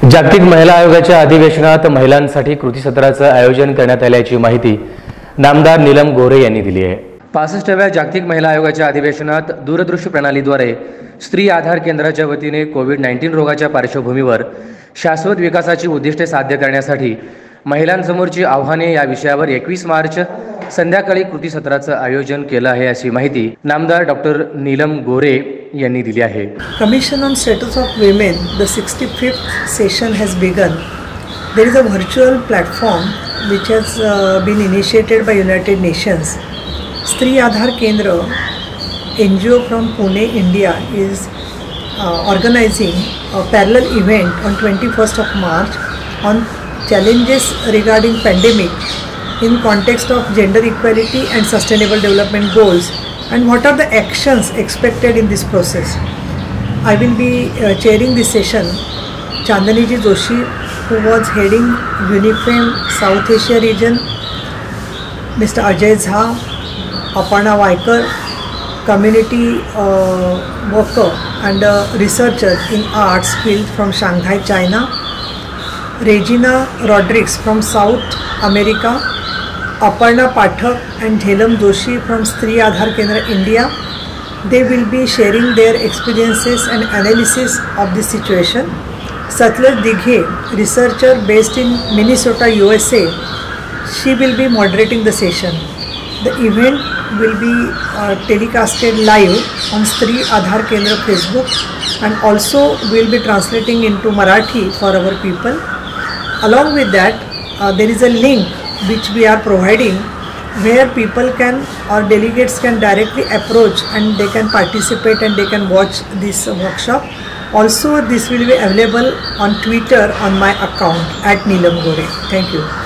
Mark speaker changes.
Speaker 1: जागतिक महिला आयोगाच्या अधिवेशनात महिलांसाठी कृती सत्राचं आयोजन करण्यात आल्याची माहिती नामदार नीलम गोरे यांनी दिली आहे। 65व्या जागतिक महिला आयोगाच्या अधिवेशनात दूरदृश्य प्रणालीद्वारे स्त्री आधार केंद्राच्या वतीने कोविड-19 रोगाच्या पार्श्वभूमीवर शाश्वत विकासाची उद्दिष्टे साध्य करण्यासाठी महिलांसमोरची आव्हाने या विषयावर 21 मार्च संध्याकाळी कृती सत्राचं आयोजन केलं आहे अशी माहिती नामदार डॉक्टर नीलम गोरे यांनी दिली आहे।
Speaker 2: Commission on Status of Women, the 65th session has begun. There is a virtual platform which has been initiated by United Nations. Stree Aadhar Kendra NGO from Pune, India is organizing a parallel event on 21st of March on challenges regarding pandemic in context of gender equality and sustainable development goals, and what are the actions expected in this process. I will be chairing this session. Chandani ji Joshi, who was heading UNIFEM South Asia region, Mr. Ajay Jha, Aparna Vaikar, community worker and researcher in arts field from Shanghai, China, Regina Rodriguez from South America, Aparna Pathak and Jhelam Joshi from Stree Aadhar Kendra, India. They will be sharing their experiences and analysis of this situation. Satlaj Dighe, researcher based in Minnesota, USA, she will be moderating the session. The event will be telecasted live on Stree Aadhar Kendra Facebook, and also will be translating into Marathi for our people. Along with that, there is a link which we are providing where people can or delegates can directly approach and they can participate and they can watch this workshop. Also, this will be available on Twitter on my account @Neelam Gore. Thank you.